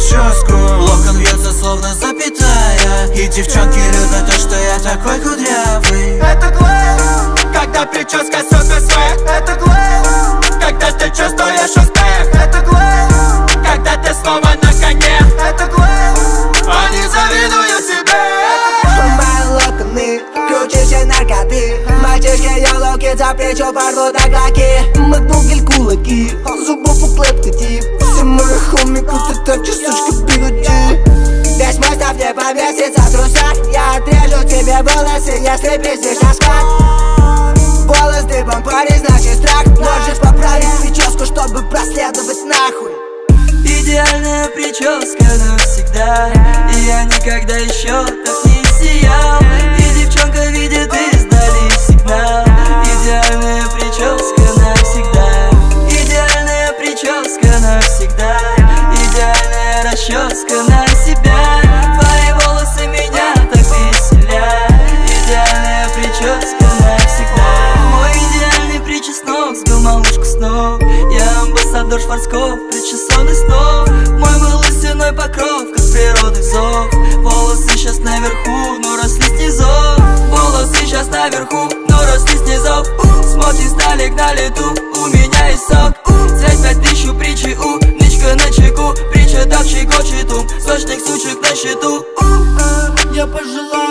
прическу. Локон вьется словно запятая, и девчонки любят то, что я такой кудрявый. Это глэм, когда прическа супер свех. Это глэм, когда ты чувствуешь успех. Это глэм, когда ты снова на коне. Это глэм, они завидуют тебе. Мои локоны, круче все наркоты. Мальчишки елоки за плечо порвут на клоки. Макбугель кулаки, зубов у клетки тип. Все мои хоми крутят так, часочка бигуди. Весь мой став не повесится в трусах. Я отрежу тебе волосы, если пиздишь на спад. Волос дыбом, парень, значит страх. Можешь поправить прическу, чтобы проследовать нахуй. Идеальная прическа навсегда, и я никогда еще так не сиял. И девчонка видит издали сигнал. Идеальная прическа навсегда. Идеальная прическа навсегда. Идеальная расческа на себя. Твои волосы меня так веселят. Идеальная прическа навсегда. Мой идеальный причеснок сбил малышку с ног. Я амбассадор Шварцкопф, причесанный снов. Мой волосяной покров, как природы зов. Волосы сейчас наверху, но росли снизов. Волосы сейчас наверху, но росли снизов. Смотри, сталик на лету, у меня есть сок. Цвет 5000 притчи, нычка на чеку. Притча так щекочет ум, сочных сучек на счету. Я пожелаю